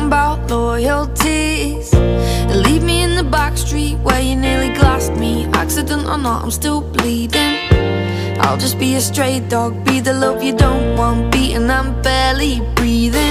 about loyalties. Leave me in the back street where you nearly glassed me. Accident or not, I'm still bleeding. I'll just be a stray dog, be the love you don't want, beating, I'm barely breathing.